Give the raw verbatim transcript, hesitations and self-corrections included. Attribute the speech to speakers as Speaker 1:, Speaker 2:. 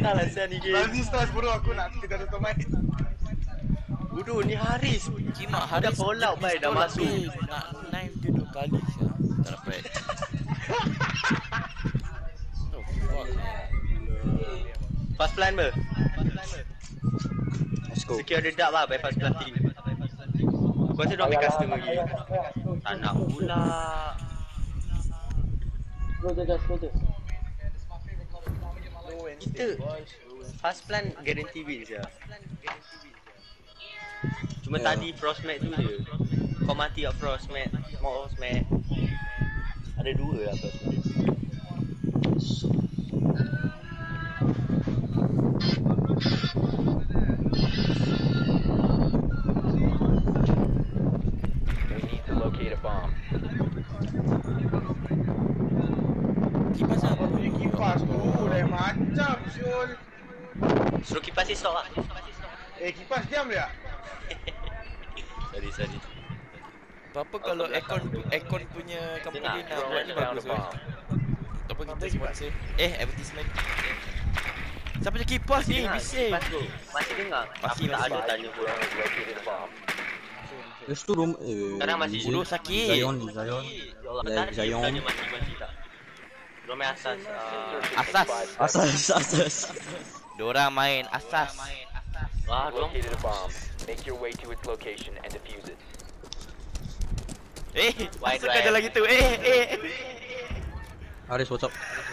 Speaker 1: Tak lah saya ni game.
Speaker 2: Lazi stars bro, aku nak kita tutup main.
Speaker 1: Bodoh ni Haris.
Speaker 3: Kimak
Speaker 1: Dah
Speaker 3: Haris
Speaker 1: fall out baik dah masuk.
Speaker 3: Nak knife dia dua kali siap. Tak dapat. Oh fuck.
Speaker 1: Fast plan ber.
Speaker 4: Let's go.
Speaker 1: Secure the dark lah bypass planting. Aku rasa dia ambil custom lagi. Tak nak pula. Kita fast plan guarantee win je. Cuma
Speaker 4: Yeah.
Speaker 1: tadi Frostmat tu je. Kau mati kat Frostmat, Frostmat. Ada dua lah Frostmat.
Speaker 5: We need to locate a bomb.
Speaker 3: Kipas apa?
Speaker 2: Punya kipas tu dah macam Syul.
Speaker 1: Suruh kipas si stop lah.
Speaker 2: Eh kipas diam dia.
Speaker 1: Sorry, sorry.
Speaker 3: Apa kalau aircon aircon punya company nak buat ni bagus kan? Ataupun kita sponsor. Eh, advertisement. Siapa je kipas ni? Bising.
Speaker 1: Kipas tu. Masih dengar?
Speaker 3: Masih,
Speaker 1: Aku tak
Speaker 3: masih.
Speaker 1: ada tanya pun.
Speaker 5: Located a bomb.
Speaker 4: Lepas tu rum eh.
Speaker 1: Sekarang masih
Speaker 3: Bodoh sakit.
Speaker 4: Zion, Zion.
Speaker 1: Ya Allah,
Speaker 4: Like
Speaker 1: tadi
Speaker 4: Zion.
Speaker 1: tanya mati-mati tak? Diorang main asas. ah,
Speaker 3: Asas.
Speaker 4: Asas, asas.
Speaker 3: Diorang main asas.
Speaker 1: Wah, diorang
Speaker 5: Located a bomb. Make your way to its location and defuse it.
Speaker 3: Eh,
Speaker 1: Wide
Speaker 3: asal kau
Speaker 1: right.
Speaker 3: jalan gitu? Eh, eh.
Speaker 4: Haris, what's up?